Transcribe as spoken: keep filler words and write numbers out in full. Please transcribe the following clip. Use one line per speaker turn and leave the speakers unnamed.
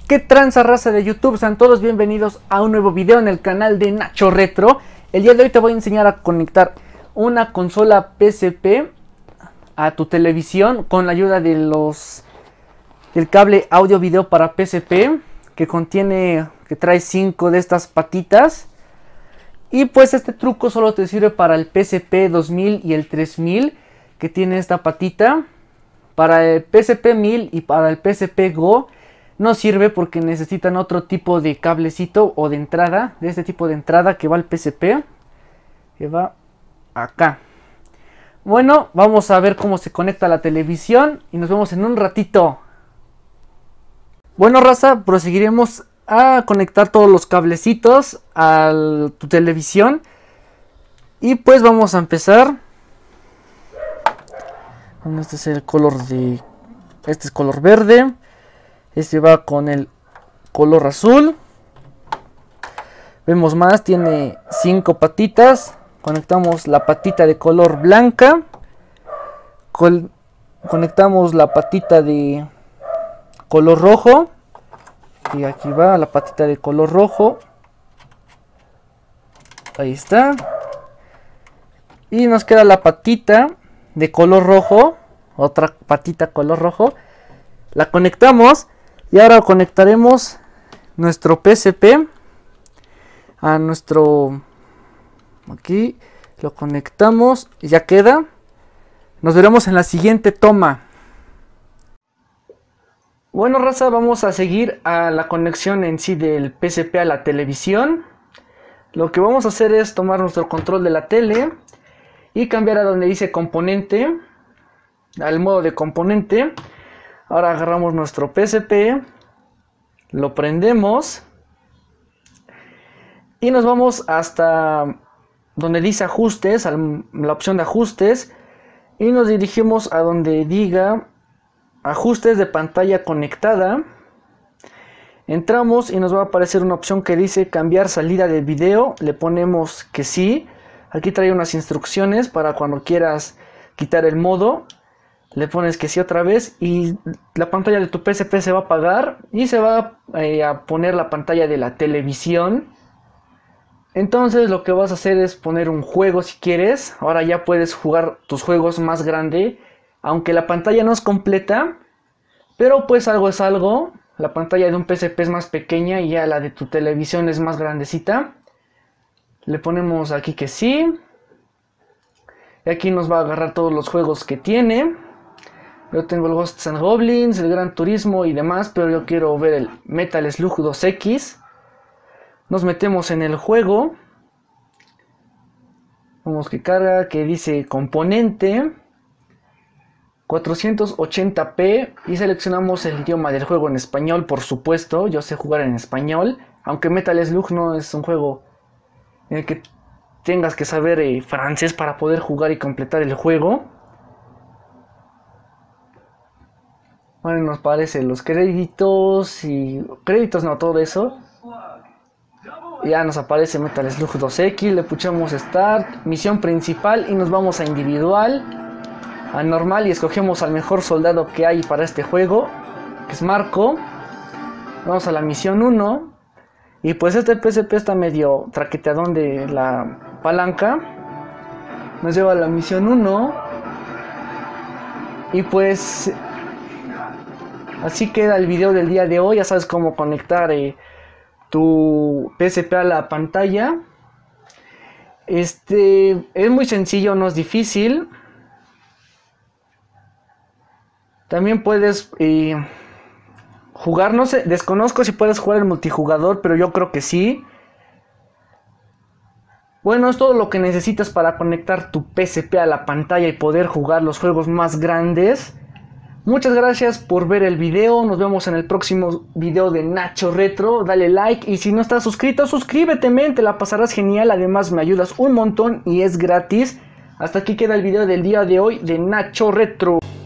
¿Qué tranza, raza de YouTube? Sean todos bienvenidos a un nuevo video en el canal de Nacho Retro. El día de hoy te voy a enseñar a conectar una consola P S P a tu televisión con la ayuda de los del cable audio video para P S P, que contiene, que trae cinco de estas patitas. Y pues este truco solo te sirve para el P S P dos mil y el tres mil, que tiene esta patita. Para el P S P mil y para el P S P Go no sirve porque necesitan otro tipo de cablecito o de entrada, de este tipo de entrada que va al P S P, que va acá. Bueno, vamos a ver cómo se conecta a la televisión y nos vemos en un ratito. Bueno, raza, proseguiremos a conectar todos los cablecitos a tu televisión. Y pues vamos a empezar. Este es el color de... Este es color verde. Este va con el color azul. Vemos más, tiene cinco patitas. Conectamos la patita de color blanca. Col conectamos la patita de color rojo. Y aquí va la patita de color rojo. Ahí está. Y nos queda la patita de color rojo. Otra patita color rojo. La conectamos. Y ahora conectaremos nuestro P S P a nuestro... Aquí lo conectamos y ya queda. Nos veremos en la siguiente toma. Bueno, raza, vamos a seguir a la conexión en sí del P S P a la televisión. Lo que vamos a hacer es tomar nuestro control de la tele y cambiar a donde dice componente, al modo de componente. Ahora agarramos nuestro P S P, lo prendemos y nos vamos hasta donde dice ajustes, a la opción de ajustes, y nos dirigimos a donde diga ajustes de pantalla conectada. Entramos y nos va a aparecer una opción que dice cambiar salida de video. Le ponemos que sí. Aquí trae unas instrucciones para cuando quieras quitar el modo. Le pones que sí otra vez y la pantalla de tu P S P se va a apagar y se va eh, a poner la pantalla de la televisión. Entonces lo que vas a hacer es poner un juego si quieres. Ahora ya puedes jugar tus juegos más grande, aunque la pantalla no es completa, pero pues algo es algo. La pantalla de un P S P es más pequeña y ya la de tu televisión es más grandecita. Le ponemos aquí que sí. Y aquí nos va a agarrar todos los juegos que tiene. Yo tengo el Ghosts and Goblins, el Gran Turismo y demás, pero yo quiero ver el Metal Slug dos X. Nos metemos en el juego. Vamos que carga, que dice componente cuatrocientos ochenta p y seleccionamos el idioma del juego en español, por supuesto. Yo sé jugar en español, aunque Metal Slug no es un juego en el que tengas que saber eh, francés para poder jugar y completar el juego. Bueno, nos aparecen los créditos y... Créditos no, todo eso. Ya nos aparece Metal Slug dos X, le puchamos Start, misión principal y nos vamos a individual, a normal y escogemos al mejor soldado que hay para este juego, que es Marco. Vamos a la misión uno y pues este P S P está medio traqueteadón de la palanca. Nos lleva a la misión uno y pues así queda el video del día de hoy. Ya sabes cómo conectar eh, tu P S P a la pantalla. Este es muy sencillo, no es difícil. También puedes eh, jugar, no sé, desconozco si puedes jugar en multijugador, pero yo creo que sí. Bueno, es todo lo que necesitas para conectar tu P S P a la pantalla y poder jugar los juegos más grandes. Muchas gracias por ver el video. Nos vemos en el próximo video de Nacho Retro. Dale like y si no estás suscrito, suscríbete, men, te la pasarás genial. Además me ayudas un montón y es gratis. Hasta aquí queda el video del día de hoy de Nacho Retro.